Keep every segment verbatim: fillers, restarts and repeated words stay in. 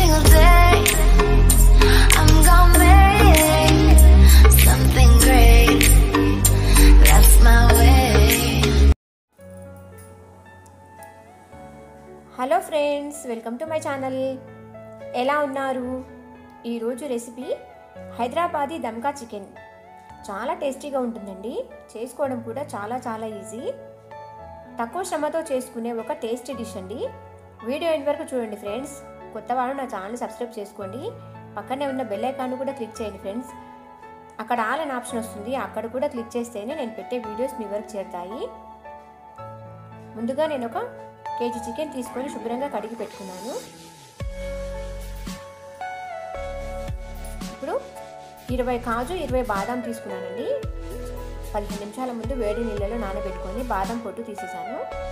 single day I'm gonna make something great. That's my way. Hello friends, welcome to my channel. ఎలా ఉన్నారు? ఈరోజు recipe Hyderabadi దమ్కా chicken. చాలా టేస్టీగా ఉంటుందండి. చేసుకోవడం కూడా చాలా చాలా ఈజీ. తక్కువ శ్రమతో చేసుకునే ఒక టేస్టీ డిష్ అండి. వీడియో ఎండ్ వరకు చూడండి ఫ్రెండ్స్. కొత్త వాళ్ళు నా ఛానల్ సబ్స్క్రైబ్ చేసుకోండి. పక్కనే ఉన్న బెల్ ఐకాన్ కూడా క్లిక్ చేయండి ఫ్రెండ్స్. అక్కడ ఆల్ అనే ఆప్షన్ వస్తుంది, అక్కడ కూడా క్లిక్ చేస్తేనే నేను పెట్టే వీడియోస్ మీ వరకు చేరుతాయి. ముందుగా నేను ఒక కేజీ చికెన్ తీసుకొని శుభ్రంగా కడిగి పెట్టుకున్నాను. ఇప్పుడు ఇరవై కాజు ఇరవై బాదం తీసుకున్నానండి. పదిహేను నిమిషాల ముందు వేడి నీళ్ళలో నానబెట్టుకొని బాదం పొట్టు తీసేసాను.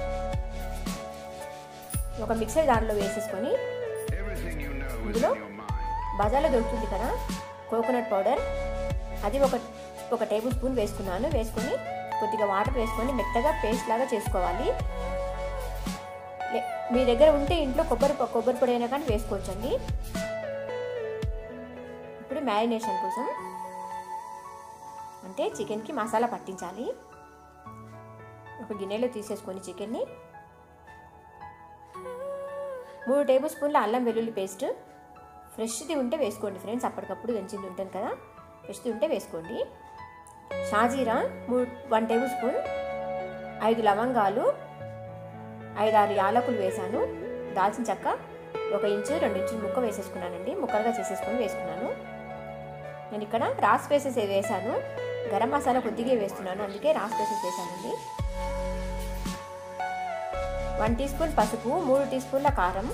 ఒక మిక్సర్ దానిలో వేసేసుకొని ఇందులో బజార్లో దొరుకుతుంది కదా కోకోనట్ పౌడర్, అది ఒక ఒక టేబుల్ స్పూన్ వేసుకున్నాను. వేసుకొని కొద్దిగా వాటర్ వేసుకొని మెత్తగా పేస్ట్ లాగా చేసుకోవాలి. మీ దగ్గర ఉంటే ఇంట్లో కొబ్బరి కొబ్బరి పొడి అయినా కానీ వేసుకోవచ్చండి. ఇప్పుడు మ్యారినేషన్ కోసం అంటే చికెన్కి మసాలా పట్టించాలి. ఒక గిన్నెలో తీసేసుకొని చికెన్ని మూడు టేబుల్ స్పూన్ల అల్లం వెల్లుల్లి పేస్ట్, ఫ్రెష్ది ఉంటే వేసుకోండి ఫ్రెండ్స్. అప్పటికప్పుడు దంచింది ఉంటుంది కదా, ఫ్రెష్ది ఉంటే వేసుకోండి. షాజీరా మూడు వన్ టేబుల్ స్పూన్, ఐదు లవంగాలు, ఐదారు యాలకులు వేసాను. దాల్చిన చెక్క ఒక ఇంచు రెండు ఇంచులు ముక్క వేసేసుకున్నానండి. ముక్కలుగా చేసేసుకొని వేసుకున్నాను. నేను ఇక్కడ రాస్ స్పైసెస్ వేసాను. గరం మసాలా కొద్దిగా వేస్తున్నాను, అందుకే రాస్ స్పైసెస్ వేసానండి. వన్ టీ స్పూన్ పసుపు, మూడు టీ స్పూన్ల కారం,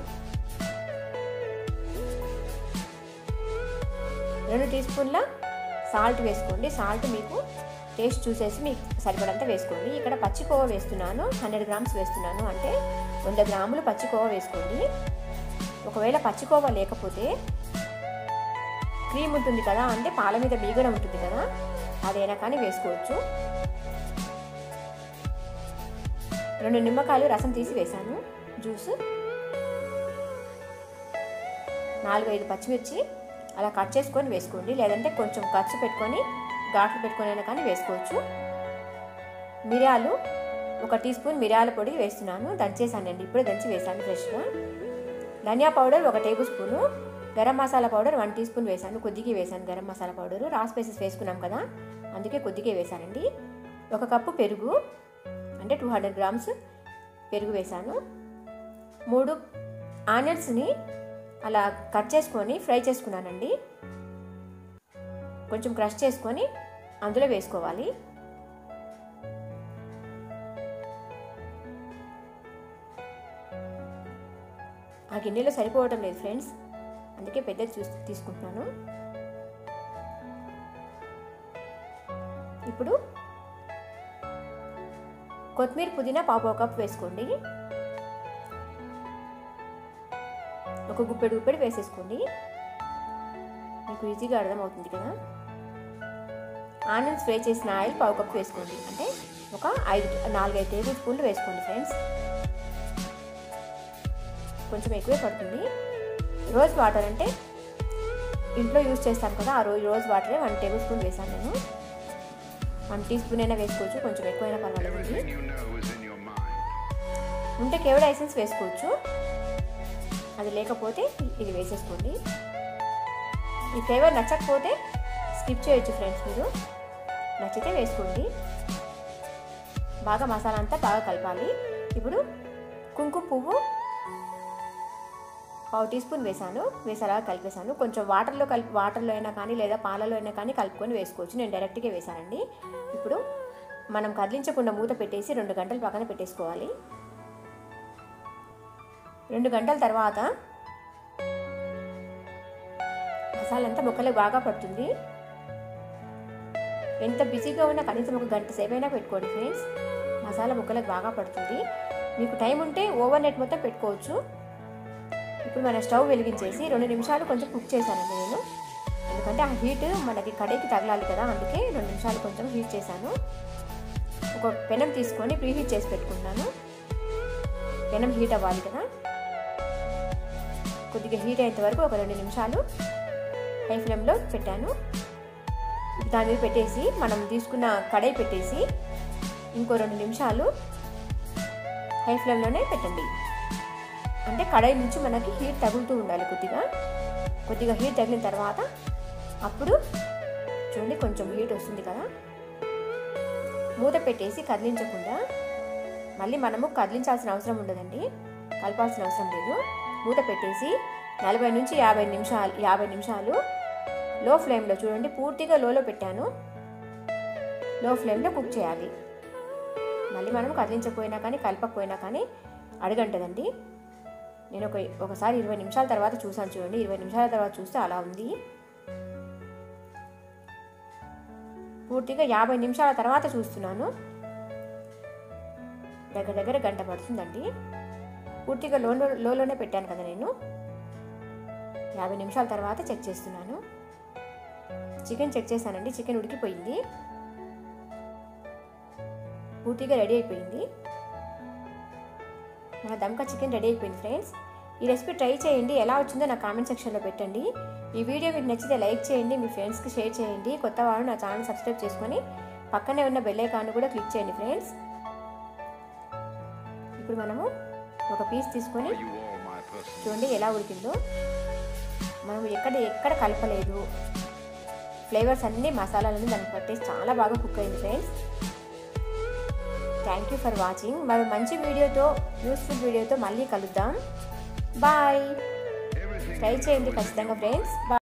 రెండు టీ స్పూన్ల సాల్ట్ వేసుకోండి. సాల్ట్ మీకు టేస్ట్ చూసేసి మీకు సరిపడంతా వేసుకోండి. ఇక్కడ పచ్చికోవా వేస్తున్నాను, హండ్రెడ్ గ్రామ్స్ వేస్తున్నాను, అంటే వంద గ్రాములు పచ్చికోవా వేసుకోండి. ఒకవేళ పచ్చికోవా లేకపోతే క్రీమ్ ఉంటుంది కదా, అంటే పాల మీద మీగడ ఉంటుంది కదా, అదైనా కానీ వేసుకోవచ్చు. రెండు నిమ్మకాయలు రసం తీసి వేసాను, జ్యూస్. నాలుగైదు పచ్చిమిర్చి అలా కట్ చేసుకొని వేసుకోండి, లేదంటే కొంచెం ఖర్చు పెట్టుకొని ఘాట్లు పెట్టుకొని అయినా కానీ వేసుకోవచ్చు. మిరియాలు ఒక టీ స్పూన్ మిరియాల పొడి వేస్తున్నాను, దంచేసానండి. ఇప్పుడే దంచి వేసాను ఫ్రెష్గా. ధనియా పౌడర్ ఒక tablespoon, garam masala powder one teaspoon వేసాను, కొద్దిగా వేసాను garam masala powder. Raw spices వేసుకున్నాం కదా, అందుకే కొద్దిగా వేసానండి. ఒక కప్పు పెరుగు అంటే టూ హండ్రెడ్ గ్రామ్స్ పెరుగు వేసాను. మూడు ఆనియన్స్ని అలా కట్ చేసుకొని ఫ్రై చేసుకున్నానండి. కొంచెం క్రష్ చేసుకొని అందులో వేసుకోవాలి. ఆ గిన్నెలో సరిపోవటం లేదు ఫ్రెండ్స్, అందుకే పెద్దది చూసి తీసుకుంటున్నాను. ఇప్పుడు కొత్తిమీర పుదీనా పావు కప్ వేసుకోండి. ఒక గుప్పెడు గుప్పెడు వేసేసుకోండి, మీకు ఈజీగా అర్థమవుతుంది కదా. ఆనియన్స్ ఫ్రై చేసిన ఆయిల్ పావు కప్పు వేసుకోండి, అంటే ఒక ఐదు నాలుగైదు టేబుల్ స్పూన్లు వేసుకోండి ఫ్రెండ్స్. కొంచెం ఎక్కువే పడుతుంది. రోజ్ వాటర్ అంటే ఇంట్లో యూజ్ చేస్తాను కదా, ఆ రోజు రోజ్ వాటరే వన్ టేబుల్ స్పూన్ వేసాను నేను. వన్ టీ స్పూన్ అయినా వేసుకోవచ్చు, కొంచెం ఎక్కువైనా పర్వాలేదు. ఉంటే కేవడ ఎసెన్స్ వేసుకోవచ్చు, అది లేకపోతే ఇది వేసేసుకోండి. ఈ ఫ్లేవర్ నచ్చకపోతే స్కిప్ చేయొచ్చు ఫ్రెండ్స్, మీరు నచ్చితే వేసుకోండి. బాగా మసాలా అంతా బాగా కలపాలి. ఇప్పుడు కుంకుమ పువ్వు పావు టీ స్పూన్ వేసాను, వేసేలా కలిపేసాను. కొంచెం వాటర్లో కలిపి వాటర్లో అయినా కానీ లేదా పాలలో అయినా కానీ కలుపుకొని వేసుకోవచ్చు. నేను డైరెక్ట్గా వేసానండి. ఇప్పుడు మనం కదిలించకుండా మూత పెట్టేసి రెండు గంటలు పక్కన పెట్టేసుకోవాలి. రెండు గంటల తర్వాత మసాలా అంతా ముక్కలకు బాగా పడుతుంది. ఎంత బిజీగా ఉన్నా కనీసం ఒక గంట సేపు అయినా పెట్టుకోండి ఫ్రెండ్స్, మసాలా ముక్కలకు బాగా పడుతుంది. మీకు టైం ఉంటే ఓవర్ నైట్ మొత్తం పెట్టుకోవచ్చు. ఇప్పుడు మన స్టవ్ వెలిగించేసి రెండు నిమిషాలు కొంచెం కుక్ చేశానండి నేను, ఎందుకంటే ఆ హీట్ మనకి కడాయికి తగలాలి కదా, అందుకే రెండు నిమిషాలు కొంచెం హీట్ చేశాను. ఒక పెనం తీసుకొని ప్రీ హీట్ చేసి పెట్టుకుంటున్నాను. పెనం హీట్ అవ్వాలి కదా. కొద్దిగా హీట్ అయ్యేంత వరకు ఒక రెండు నిమిషాలు హై ఫ్లేమ్లో పెట్టాను. దాని మీద పెట్టేసి మనం తీసుకున్న కడాయి పెట్టేసి ఇంకో రెండు నిమిషాలు హై ఫ్లేమ్లోనే పెట్టండి. అంటే కడాయి నుంచి మనకి హీట్ తగులుతూ ఉండాలి. కొద్దిగా కొద్దిగా హీట్ తగిలిన తర్వాత అప్పుడు చూడండి కొంచెం హీట్ వస్తుంది కదా, మూత పెట్టేసి కదిలించకుండా, మళ్ళీ మనము కదిలించాల్సిన అవసరం ఉండదండి, కలపాల్సిన అవసరం లేదు. మూత పెట్టేసి నలభై నుంచి యాభై నిమిషాలు యాభై నిమిషాలు లో ఫ్లేమ్లో, చూడండి పూర్తిగా లోలో పెట్టాను, లో ఫ్లేమ్లో కుక్ చేయాలి. మళ్ళీ మనం కదిలించకపోయినా కానీ కలపకపోయినా కానీ అడగంటదండి. నేను ఒక ఒకసారి ఇరవై నిమిషాల తర్వాత చూసాను, చూడండి ఇరవై నిమిషాల తర్వాత చూస్తే అలా ఉంది. పూర్తిగా యాభై నిమిషాల తర్వాత చూస్తున్నాను, దగ్గర దగ్గర గంట పడుతుందండి. పూర్తిగా లో లోలోనే పెట్టాను కదా నేను. యాభై నిమిషాల తర్వాత చెక్ చేస్తున్నాను. చికెన్ చెక్ చేశానండి, చికెన్ ఉడికిపోయింది, పూర్తిగా రెడీ అయిపోయింది. నా దమ్కా చికెన్ రెడీ అయిపోయింది ఫ్రెండ్స్. ఈ రెసిపీ ట్రై చేయండి, ఎలా వచ్చిందో నా కామెంట్ సెక్షన్లో పెట్టండి. ఈ వీడియో మీకు నచ్చితే లైక్ చేయండి, మీ ఫ్రెండ్స్కి షేర్ చేయండి. కొత్త వాళ్ళు నా ఛానల్ సబ్స్క్రైబ్ చేసుకొని పక్కనే ఉన్న బెల్ ఐకాన్ కూడా క్లిక్ చేయండి ఫ్రెండ్స్. ఇప్పుడు మనము ఒక పీస్ తీసుకొని చూడండి ఎలా ఉడికిందో. మనం ఎక్కడ ఎక్కడ కలపలేదు, ఫ్లేవర్స్ అన్నీ మసాలాలన్నీ దానికి పట్టేసి చాలా బాగా కుక్ అయింది friends. Thank you for watching. మరి మంచి వీడియోతో, యూస్ఫుల్ వీడియోతో మళ్ళీ కలుద్దాం. బాయ్. ట్రై చేయండి ఖచ్చితంగా ఫ్రెండ్స్. బాయ్.